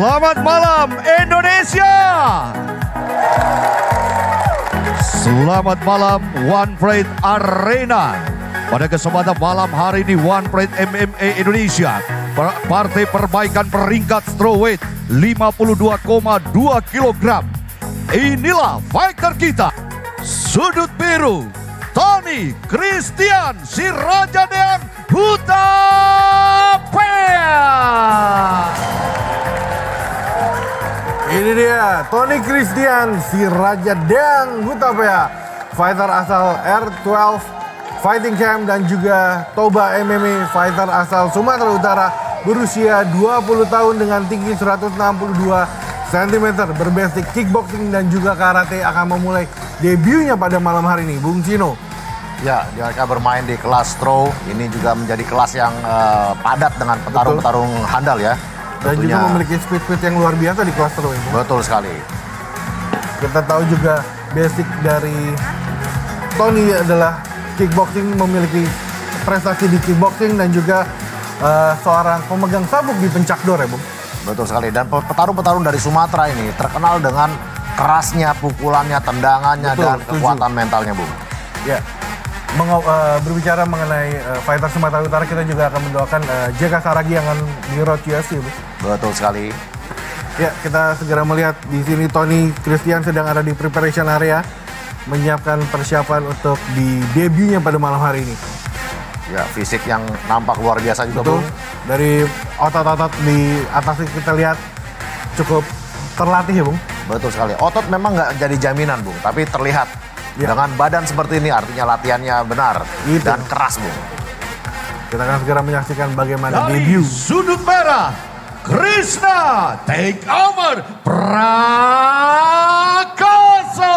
Selamat malam Indonesia. Selamat malam One Pride Arena. Pada kesempatan malam hari ini One Pride MMA Indonesia, partai perbaikan peringkat strawweight 52,2 kg. Inilah fighter kita. Sudut biru, Tony Christian si Raja Deang Hutapea. Ini dia Tony Christian si Raja Deang Hutapea, fighter asal R12 Fighting Camp dan juga Toba MMA, fighter asal Sumatera Utara, berusia 20 tahun dengan tinggi 162 cm, berbasic kickboxing dan juga karate, akan memulai debutnya pada malam hari ini, Bung Cino. Ya, dia akan bermain di kelas throw. Ini juga menjadi kelas yang padat dengan petarung-petarung handal ya. Dan tentunya, juga memiliki speed yang luar biasa di kelas throw ini. Betul sekali. Kita tahu juga basic dari Tony adalah kickboxing, memiliki prestasi di kickboxing dan juga seorang pemegang sabuk di pencakdor ya, Bung. Betul sekali. Dan petarung-petarung dari Sumatera ini terkenal dengan kerasnya pukulannya, tendangannya, betul, dan kekuatan mentalnya, Bung. Ya. Berbicara mengenai fighter Sumatera Utara, kita juga akan mendoakan JK Saragi yang akan di Road UFC, Bung. Betul sekali. Ya, kita segera melihat di sini Tony Christian sedang ada di preparation area, menyiapkan persiapan untuk di debutnya pada malam hari ini. Ya, fisik yang nampak luar biasa juga, betul. Bung. Dari otot-otot di atas kita lihat cukup terlatih ya, Bung. Betul sekali. Otot memang nggak jadi jaminan, Bung, tapi terlihat. Ya. Dengan badan seperti ini artinya latihannya benar dan keras, Bung. Kita akan segera menyaksikan bagaimana dari debut. Sudut merah, Krishna Takeover Prakoso.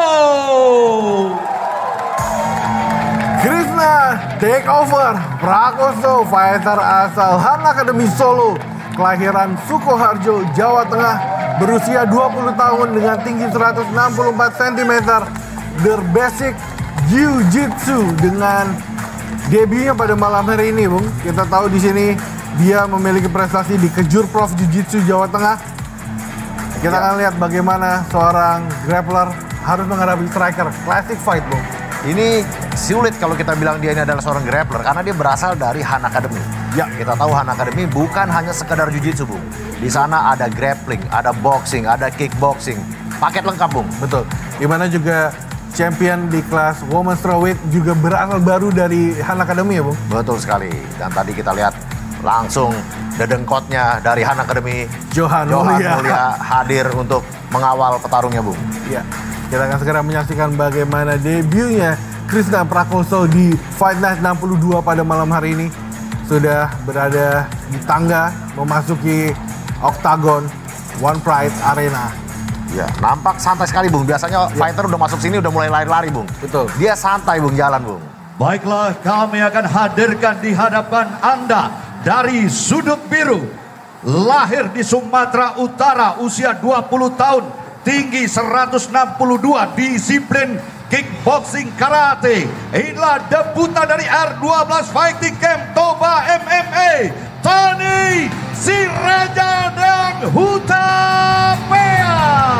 Krishna Takeover Prakoso, fighter asal Han Academy Solo, kelahiran Sukoharjo, Jawa Tengah, berusia 20 tahun dengan tinggi 164 cm, berbasic Jiu-Jitsu. Dengan debutnya pada malam hari ini, Bung, kita tahu di sini dia memiliki prestasi di Kejur Prof Jiu-Jitsu Jawa Tengah. Kita akan lihat bagaimana seorang grappler harus menghadapi striker. Classic fight, Bung. Ini sulit kalau kita bilang dia ini adalah seorang grappler karena dia berasal dari Han Academy. Ya, kita tahu Han Academy bukan hanya sekedar jiu-jitsu, Bung. Di sana ada grappling, ada boxing, ada kickboxing. Paket lengkap, Bung. Betul. Dimana juga champion di kelas women's strawweight juga berasal baru dari Han Academy ya, Bung? Betul sekali. Dan tadi kita lihat langsung dedengkotnya dari Han Academy, Johan Mulia hadir untuk mengawal petarungnya, Bung. Iya. Kita akan segera menyaksikan bagaimana debutnya Krishna Prakoso di Fight Night 62 pada malam hari ini. Sudah berada di tangga memasuki Octagon One Pride Arena. Ya, nampak santai sekali, Bung. Biasanya fighter udah masuk sini udah mulai lari-lari, Bung. Betul. Dia santai, Bung, jalan, Bung. Baiklah, kami akan hadirkan di hadapan Anda dari sudut biru. Lahir di Sumatera Utara, usia 20 tahun, tinggi 162, disiplin kickboxing karate. Inilah debutan dari R12 Fighting Camp Toba MMA, Tony si Raja Deang Hutapea.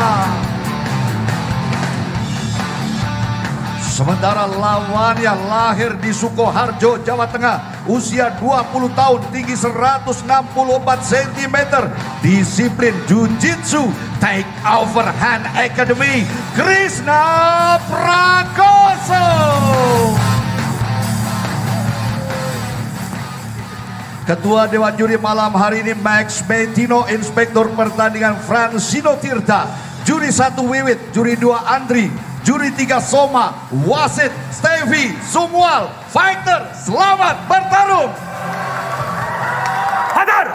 Sementara lawannya lahir di Sukoharjo, Jawa Tengah, usia 20 tahun, tinggi 164 cm, disiplin Jiu-Jitsu, Takeover Han Academy, Krishna Prakoso. Ketua Dewan Juri malam hari ini Max Betino, Inspektur Pertandingan Francino Tirta, Juri 1 Wiwit, Juri 2 Andri, Juri 3 Soma, wasit Stevie Sumual. Fighter, selamat bertarung. Hadir.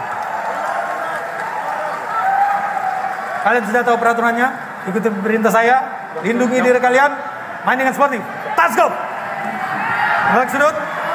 Kalian sudah tahu peraturannya, ikuti perintah saya, lindungi diri kalian, main dengan sportif. Let's go. Balik sudut.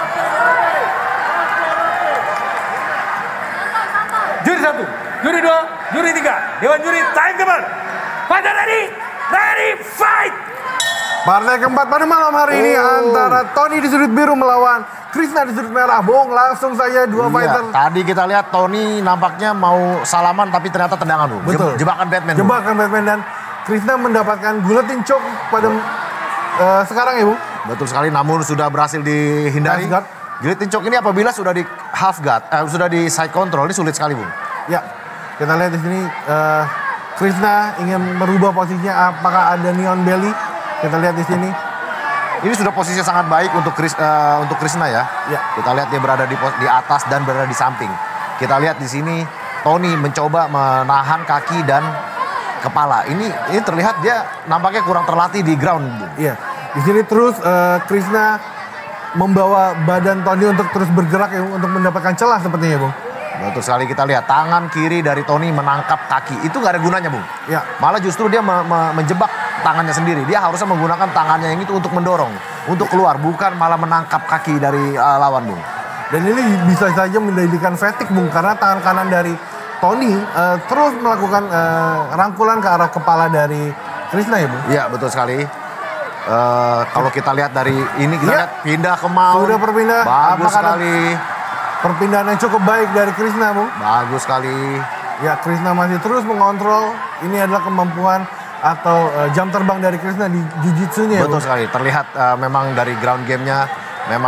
Juri 1, juri 2, juri 3, Dewan Juri time keeper. Fighter ready, fight. Partai keempat pada malam hari ini antara Tony di sudut biru melawan Krishna di sudut merah, Bung. Langsung saja dua fighter. Tadi kita lihat Tony nampaknya mau salaman tapi ternyata tendangan, Bung. Betul. Jebakan Batman. Jebakan Batman, dan Krishna mendapatkan guillotine choke pada sekarang ya, Bung. Betul sekali, namun sudah berhasil dihindari. Guillotine choke ini apabila sudah di half guard, sudah di side control, ini sulit sekali, Bung. Ya, kita lihat di sini Krishna ingin merubah posisinya. Apakah ada neon belly? Kita lihat di sini. Ini sudah posisinya sangat baik untuk Krishna ya. Ya. Kita lihat dia berada di atas dan berada di samping. Kita lihat di sini Tony mencoba menahan kaki dan kepala. Ini terlihat dia nampaknya kurang terlatih di ground, Bung. Iya. Di sini terus Krishna membawa badan Tony untuk terus bergerak ya, untuk mendapatkan celah sepertinya, Bung. Betul sekali, kita lihat tangan kiri dari Tony menangkap kaki. Itu nggak ada gunanya, Bung. Ya. Malah justru dia menjebak tangannya sendiri. Dia harusnya menggunakan tangannya yang itu untuk mendorong, untuk keluar, bukan malah menangkap kaki dari lawan, Bung. Dan ini bisa saja mendalikan fatigue, Bung, karena tangan kanan dari Tony terus melakukan rangkulan ke arah kepala dari Krishna ya, Bung. Iya, betul sekali. Kalau kita lihat dari ini, kita lihat pindah ke mount. Sudah berpindah. Bagus sekali. Perpindahan yang cukup baik dari Krishna, Bung. Bagus sekali. Ya, Krishna masih terus mengontrol. Ini adalah kemampuan atau jam terbang dari Krishna di jiu-jitsunya. Betul sekali. Terlihat memang dari ground game-nya memang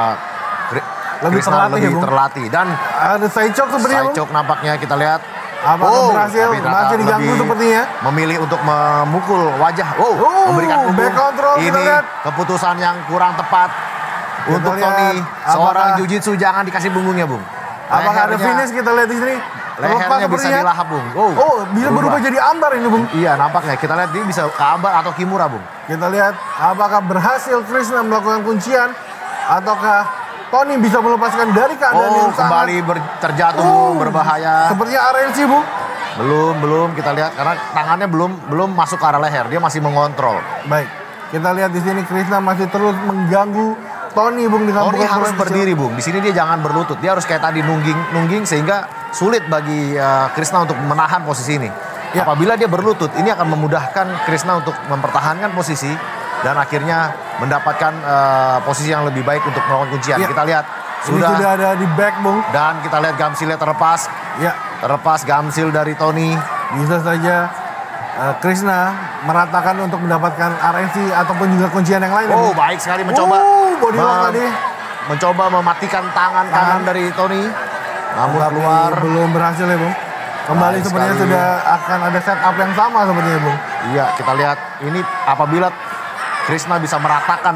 Krishna lebih terlatih. Dan ada side choke sebenarnya. Side choke nampaknya kita lihat. Apakah berhasil? Masih diganggu sepertinya. Memilih untuk memukul wajah. Memberikan punggung. Back control, ini keputusan yang kurang tepat. Untuk Tony, seorang jiu-jitsu jangan dikasih punggungnya, Bung. Apakah ada finish? Kita lihat di sini. Lehernya bisa dilahap, Bung. Bisa berubah jadi ambar ini, Bung. Iya, nampaknya. Kita lihat dia bisa ke ambar atau kimura, Bung. Kita lihat apakah berhasil Krishna melakukan kuncian ataukah Tony bisa melepaskan dari keadaan yang kembali terjatuh, Bung, berbahaya. Sepertinya RLC, Bung. Belum kita lihat karena tangannya belum masuk ke arah leher. Dia masih mengontrol. Baik. Kita lihat di sini Krishna masih terus mengganggu Tony, Bung. Tony harus berdiri, Bung. Di sini dia jangan berlutut. Dia harus kayak tadi nungging sehingga sulit bagi Krishna untuk menahan posisi ini. Ya. Apabila dia berlutut, ini akan memudahkan Krishna untuk mempertahankan posisi dan akhirnya mendapatkan posisi yang lebih baik untuk melakukan kuncian. Ya. Kita lihat sudah ada di back, Bung. Dan kita lihat gamsilnya terlepas. Ya. Terlepas gamsil dari Tony. Bisa saja Krishna meratakan untuk mendapatkan RNC ataupun juga kuncian yang lain. Baik sekali mencoba. Body lock tadi. Mencoba mematikan tangan kanan dari Tony. Namun keluar. Belum berhasil ya, Bung. Kembali sebenarnya sudah akan ada setup yang sama sepertinya, Bung. Iya, kita lihat ini apabila Krishna bisa meratakan.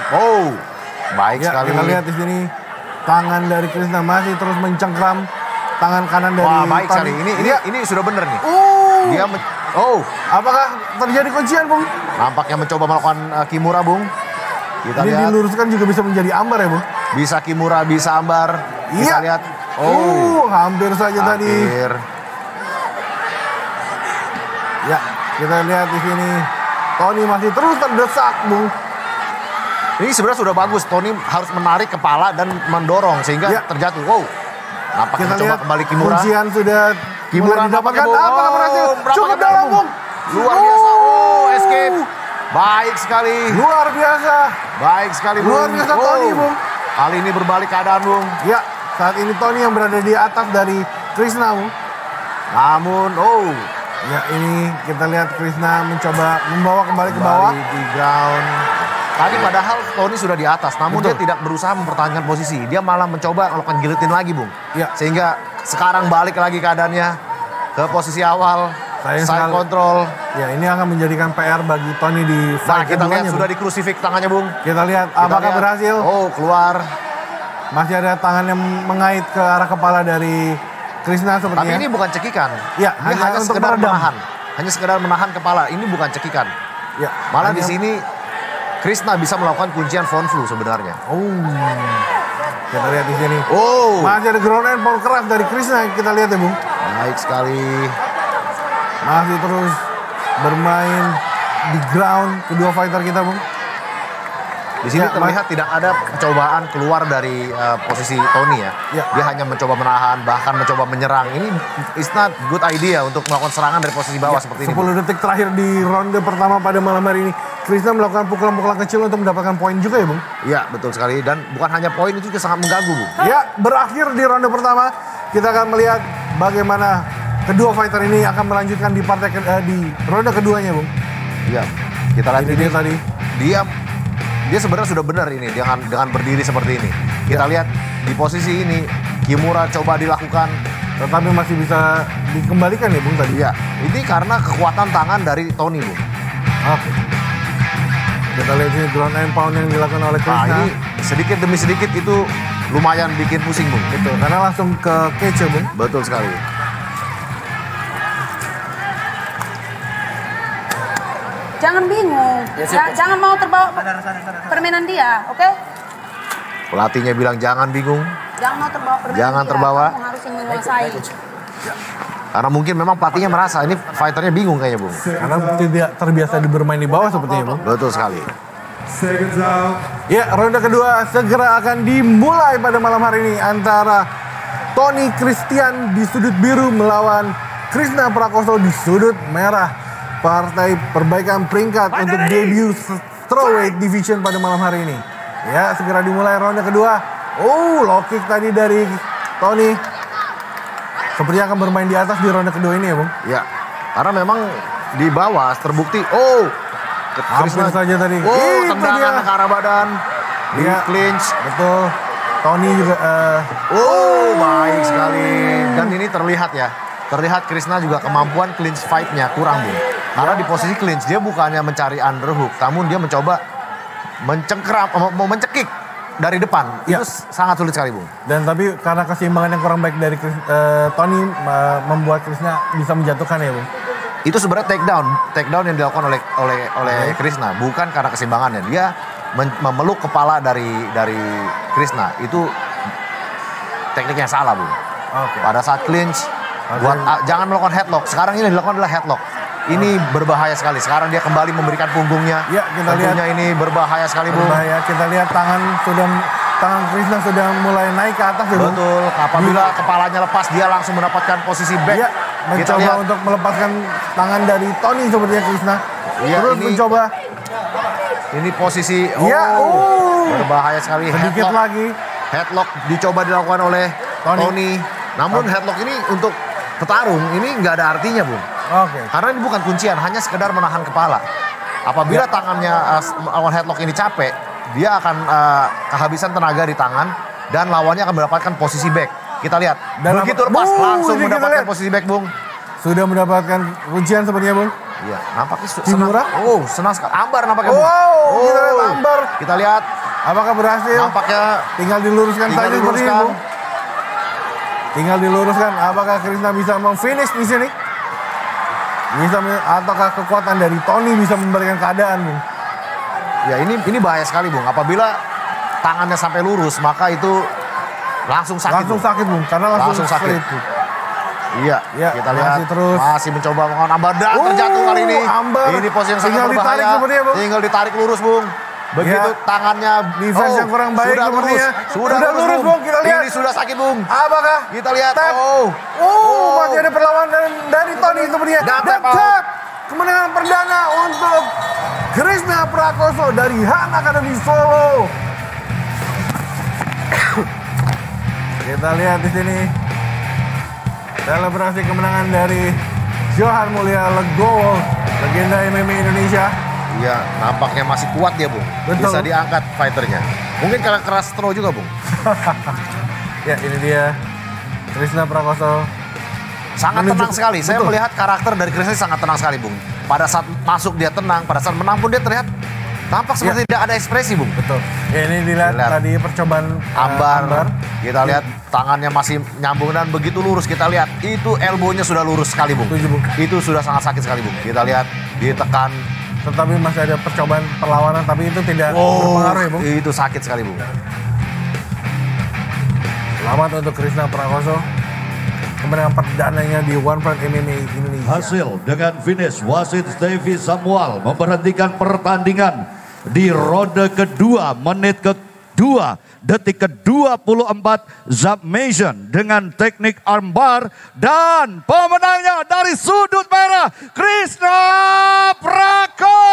Baik sekali. Kita lihat di sini tangan dari Krishna masih terus mencengkram tangan kanan dari baik sekali. Ini sudah benar nih. Dia apakah terjadi kuncian, Bung? Nampaknya mencoba melakukan kimura, Bung. Kita lihat. Diluruskan juga bisa menjadi ambar ya, Bung? Bisa kimura, bisa ambar. Kita lihat. Hampir saja tadi. Ya, kita lihat di sini Tony masih terus terdesak, Bung. Ini sebenarnya sudah bagus. Tony harus menarik kepala dan mendorong sehingga terjatuh. Nampaknya kita coba lihat kembali kimura. Kuncian sudah kimura didapatkan. Apakah berhasil? Cukup dalam, Bung. Luar biasa. Escape. Baik sekali. Luar biasa. Baik sekali, Bung. Luar biasa Tony, Bung. Kali ini berbalik keadaan, Bung. Ya, saat ini Tony yang berada di atas dari Krishna, Bung. Namun, ya ini kita lihat Krishna mencoba membawa kembali ke bawah. Di ground. Tadi padahal Tony sudah di atas, namun dia tidak berusaha mempertahankan posisi. Dia malah mencoba melakukan guillotine lagi, Bung. Ya. Sehingga sekarang balik lagi keadaannya ke posisi awal. Side control. Ya, ini akan menjadikan PR bagi Tony di fight kita lihat sudah dikrusifik tangannya, Bung. Kita lihat apakah berhasil. Keluar. Masih ada tangan yang mengait ke arah kepala dari Krishna sepertinya. Tapi ini bukan cekikan. Ya, hanya sekedar menahan. Hanya sekedar menahan kepala. Ini bukan cekikan. Ya, malah di sini Krishna bisa melakukan kuncian front flu sebenarnya. Kita lihat di sini. Masih ada ground and pound keras dari Krishna. Kita lihat ya, Bung. Baik sekali. Masih terus bermain di ground kedua fighter kita, Bung. Di sini terlihat tidak ada percobaan keluar dari posisi Tony ya. Dia hanya mencoba menahan, bahkan mencoba menyerang. Ini is not good idea untuk melakukan serangan dari posisi bawah seperti ini. 10 detik terakhir di ronde pertama pada malam hari ini. Krishna melakukan pukulan-pukulan kecil untuk mendapatkan poin juga ya Bung? Iya betul sekali dan bukan hanya poin itu juga sangat mengganggu Bung. Ya berakhir di ronde pertama. Kita akan melihat bagaimana kedua fighter ini akan melanjutkan di di ronde keduanya Bung. Iya kita lihat ini dia tadi. Dia sebenarnya sudah benar ini dengan berdiri seperti ini. Kita lihat di posisi ini Kimura coba dilakukan tetapi masih bisa dikembalikan ya Bung tadi. Iya ini karena kekuatan tangan dari Tony Bung. Oke. Kita lihat ini ground and pound yang dilakukan oleh Krishna. Nah ini sedikit demi sedikit itu lumayan bikin pusing Bung. Betul, karena langsung ke cage Bung. Betul sekali. Jangan bingung, jangan mau terbawa permainan dia, oke? Pelatihnya bilang jangan bingung. Jangan mau terbawa permainan Jangan dia. terbawa. Kamu harus yang menguasai. Karena mungkin memang pelatihnya merasa ini fighternya bingung kayaknya Bung. Karena tidak terbiasa bermain di bawah sepertinya Bung. Betul sekali. Ya, ronde kedua segera akan dimulai pada malam hari ini antara Tony Christian di sudut biru melawan Krishna Prakoso di sudut merah. Partai perbaikan peringkat untuk debut strawweight division pada malam hari ini. Ya, segera dimulai ronde kedua. Low kick tadi dari Tony. Sepertinya akan bermain di atas di ronde kedua ini ya Bung. Ya, karena memang di bawah terbukti. Hampir saja tadi. Tendangan ke arah badan. Di clinch. Betul. Tony juga. Baik sekali. Dan ini terlihat ya. Terlihat Krishna juga kemampuan clinch fight-nya kurang Bung. Karena di posisi clinch dia bukannya mencari underhook, namun dia mencoba mau mencekik dari depan. Ya. Itu sangat sulit sekali Bung. Dan tapi karena keseimbangan yang kurang baik dari Tony membuat Krishna bisa menjatuhkan ya Bung. Itu sebenarnya takedown yang dilakukan oleh Krishna, bukan karena keseimbangannya. Dia memeluk kepala dari Krishna. Itu tekniknya salah Bung. Pada saat clinch jangan melakukan headlock. Sekarang ini dilakukan adalah headlock. Ini berbahaya sekali. Sekarang dia kembali memberikan punggungnya. Ya, kita lihat. Ini berbahaya sekali Bung. Berbahaya. Kita lihat tangan Krishna sudah mulai naik ke atas ya Bung. Betul. Apabila kepalanya lepas dia langsung mendapatkan posisi back. Ya, Kita mencoba lihat. untuk melepaskan tangan dari Tony sepertinya Krishna. Ya, terus mencoba. Ini posisi. Berbahaya sekali. Sedikit Headlock. lagi. Headlock dicoba dilakukan oleh Tony. Namun headlock ini untuk petarung ini nggak ada artinya Bung. Karena ini bukan kuncian, hanya sekedar menahan kepala. Apabila tangannya lawan headlock ini capek, dia akan kehabisan tenaga di tangan dan lawannya akan mendapatkan posisi back. Kita lihat, dan begitu lepas langsung mendapatkan posisi back Bung. Sudah mendapatkan kuncian sepertinya Bung. Iya, nampaknya Kimura. Senang sekali. Ambar nampaknya Bung. Kita lihat Ambar. Kita lihat. Apakah berhasil? Nampaknya tinggal diluruskan saja seperti ini Bung. Tinggal diluruskan. Apakah Krishna bisa memfinish di sini? Ataukah kekuatan dari Tony bisa memberikan keadaan Bung? Ya ini bahaya sekali Bung. Apabila tangannya sampai lurus maka itu langsung sakit. Langsung sakit Bung. Karena langsung sakit. Iya, kita lihat masih mencoba melawan Ambar dan terjatuh kali ini. Ambar. Ini posisi yang sangat berbahaya. Tinggal ditarik lurus Bung. Begitu tangannya defense yang kurang baik sepertinya. Sudah lurus Bung. Kita lihat. Ini sudah sakit Bung. Apakah? Kita lihat. Masih ada perlawanan dari Tony sepertinya. Dan tap. Kemenangan perdana untuk Krishna Prakoso dari Han Academy Solo. Kita lihat di sini selebrasi kemenangan dari Johan Mulia Legowo, legenda MMA Indonesia. Iya, nampaknya masih kuat dia Bung. Betul. Bisa diangkat fighternya. Mungkin karena keras throw juga Bung. Ya ini dia Krishna Prakoso. Sangat tenang sekali. Saya melihat karakter dari Krishna sangat tenang sekali Bung. Pada saat masuk dia tenang, pada saat menang pun dia terlihat tampak seperti tidak ada ekspresi Bung. Betul. Ya, ini dilihat tadi percobaan Ambar. Kita lihat tangannya masih nyambung dan begitu lurus. Kita lihat itu elbownya sudah lurus sekali Bung. Itu sudah sangat sakit sekali Bung. Kita lihat ditekan. Tetapi masih ada percobaan perlawanan tapi itu tidak berpengaruh ya Bung. Itu sakit sekali Bung. Selamat untuk Krishna Prakoso. Kemenangan perdananya di One Fight MMA Indonesia. Hasil dengan finish wasit Devi Samuel memberhentikan pertandingan di ronde kedua, menit kedua, detik ke-24 submission dengan teknik armbar, dan pemenangnya dari sudut merah Krishna Prakoso.